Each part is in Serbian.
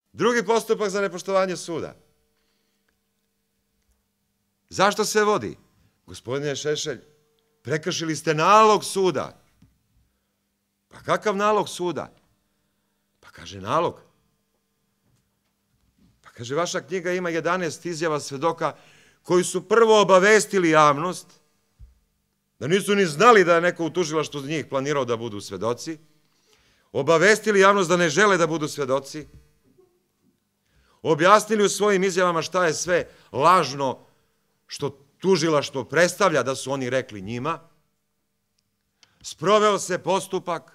Drugi postupak za nepoštovanje suda. Zašto se vodi? Gospodine Šešelj, prekršili ste nalog suda. Pa kakav nalog suda? Pa kaže nalog. Pa kaže vaša knjiga ima 11 izjava svedoka koji su prvo obavestili javnost da nisu ni znali da je neko u tužilaštvu za njih planirao da budu svedoci, obavestili javnost da ne žele da budu svedoci, objasnili u svojim izjavama šta je sve lažno što tužilaštvo predstavlja da su oni rekli njima, sproveo se postupak,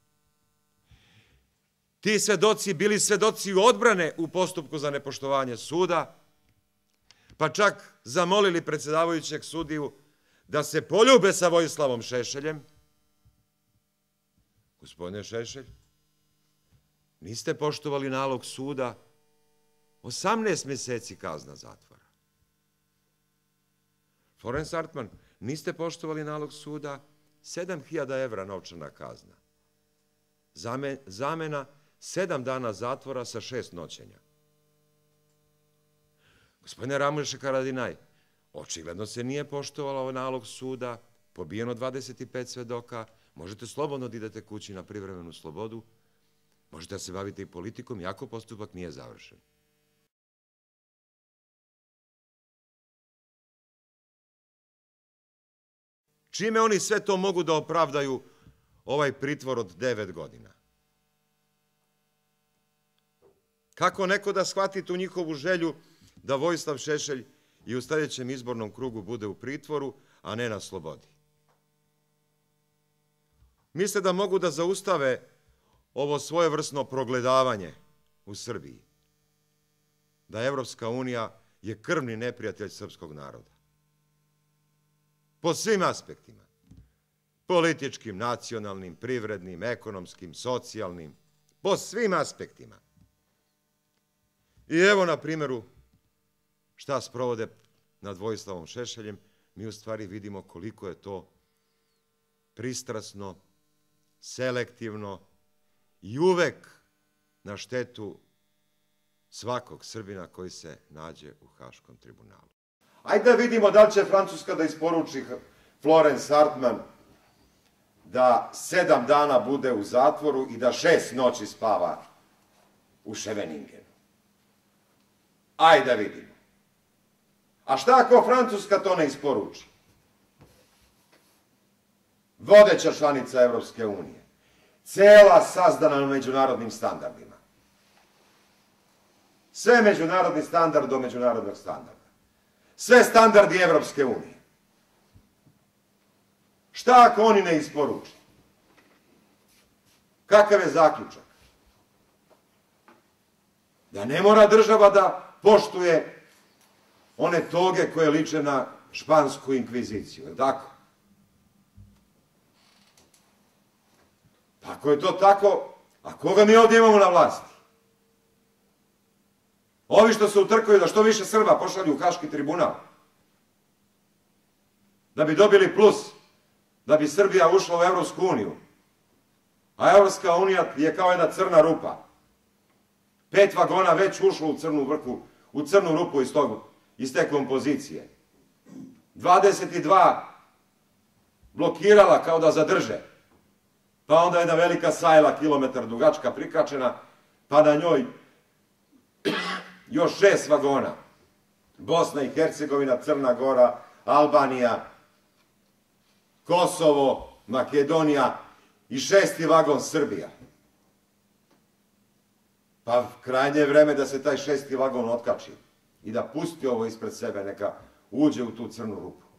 ti svedoci bili svedoci odbrane u postupku za nepoštovanje suda, pa čak zamolili predsedavajućeg sudiju da se poljube sa Vojislavom Šešeljem. Gospodine Šešelj, niste poštovali nalog suda, 18 meseci kazna zatvora. Florence Artman, niste poštovali nalog suda, 7.000 evra novčana kazna. Zamena 7 dana zatvora sa 6 noćenja. Gospodine Ramuše Haradinaj, očigledno se nije poštovalo nalog suda, pobijeno 25 svedoka, možete slobodno da idete kući na privremenu slobodu, možete da se bavite i politikom, iako postupak nije završen. Čime oni sve to mogu da opravdaju ovaj pritvor od 9 godina? Kako neko da shvati tu njihovu želju da Vojislav Šešelj i u sledećem izbornom krugu bude u pritvoru, a ne na slobodi? Misle da mogu da zaustave ovo svojevrsno progledavanje u Srbiji, da Evropska unija je krvni neprijatelj srpskog naroda. Po svim aspektima. Političkim, nacionalnim, privrednim, ekonomskim, socijalnim. Po svim aspektima. I evo na primjeru šta sprovode nad Vojislavom Šešeljem, mi u stvari vidimo koliko je to pristrasno, selektivno i uvek na štetu svakog Srbina koji se nađe u Haškom tribunalu. Ajde da vidimo da li će Francuska da isporuči Florence Artman da 7 dana bude u zatvoru i da 6 noći spava u Ševeningenu. Ajde da vidimo. A šta ako Francuska to ne isporuči? Vodeća članica Evropske unije. Cela sazdana na međunarodnim standardima. Sve međunarodni standard do međunarodnog standarda. Sve standardi Evropske unije. Šta ako oni ne isporuče? Kakav je zaključak? Da ne mora država da poštuje one toge koje liče na špansku inkviziciju, je li tako? Ako je to tako, a koga mi ovdje imamo na vlasti? Ovi što se utrkaju da što više Srba pošalju u Haški tribunal, da bi dobili plus, da bi Srbija ušla u Evropsku uniju, a Evropska unija je kao jedna crna rupa. 5 vagona već ušlo u crnu rupu iz te kompozicije. 22 blokirala kao da zadrže, pa onda jedna velika sajla kilometar dugačka prikačena, pa na njoj još 6 vagona. Bosna i Hercegovina, Crna Gora, Albanija, Kosovo, Makedonija i 6. vagon Srbija. Pa krajnje je vreme da se taj 6. vagon otkači i da pusti ovo ispred sebe, neka uđe u tu crnu rupu.